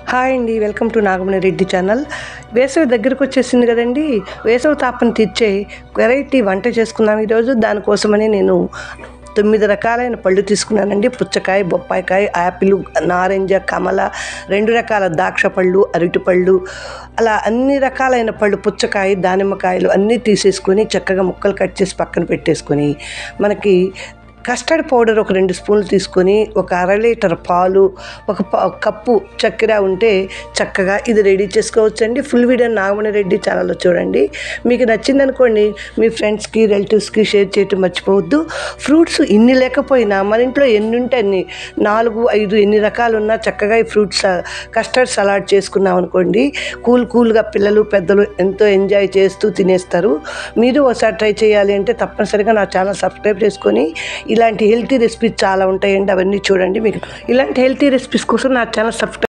Hi అండి, welcome to Nagamani Reddy channel. వేసవి దగ్గరకు వచ్చేసింది కదండి. వేసవి తాపం తీర్చే వెరైటీ వంట చేసుకున్నాను ఈరోజు. దానికోసమని నేను 9 రకాలైన పళ్ళు తీసుకున్నానండి. పుచ్చకాయ, బొప్పాయికాయ, యాపిల్, నారింజ, కమల, 2 రకాల ద్రాక్ష పళ్ళు, అరటిపళ్ళు, అలా అన్ని రకాలైన పళ్ళు, పుచ్చకాయ, దానిమ్మకాయలు అన్నీ తీసేసుకొని చక్కగా ముక్కలు కట్ చేసి పక్కన పెట్టేసుకొని, మనకి కస్టర్డ్ పౌడర్ ఒక 2 స్పూన్లు తీసుకొని, ఒక 1/2 లీటర్ పాలు, ఒక కప్పు చక్కెర ఉంటే చక్కగా ఇది రెడీ చేసుకోవచ్చండి. ఫుల్ వీడియో నాగమణి రెడ్డి ఛానల్లో చూడండి. మీకు నచ్చిందనుకోండి మీ ఫ్రెండ్స్కి, రిలేటివ్స్కి షేర్ చేయటం మర్చిపోవద్దు. ఫ్రూట్స్ ఇన్ని లేకపోయినా మన ఇంట్లో ఎన్ని ఉంటే అన్ని 4, 5 ఎన్ని రకాలు ఉన్నా చక్కగా ఈ ఫ్రూట్స్ కస్టర్డ్ సలాడ్ చేసుకున్నాం అనుకోండి, కూల్గా పిల్లలు పెద్దలు ఎంతో ఎంజాయ్ చేస్తూ తినేస్తారు. మీరు ఒకసారి ట్రై చేయాలి అంటే తప్పనిసరిగా నా ఛానల్ సబ్స్క్రైబ్ చేసుకొని ఇలాంటి హెల్తీ రెసిపీస్ చాలా ఉంటాయండి, అవన్నీ చూడండి. మీకు ఇలాంటి హెల్తీ రెసిపీస్ కోసం నా ఛానల్ సబ్స్క్రైబ్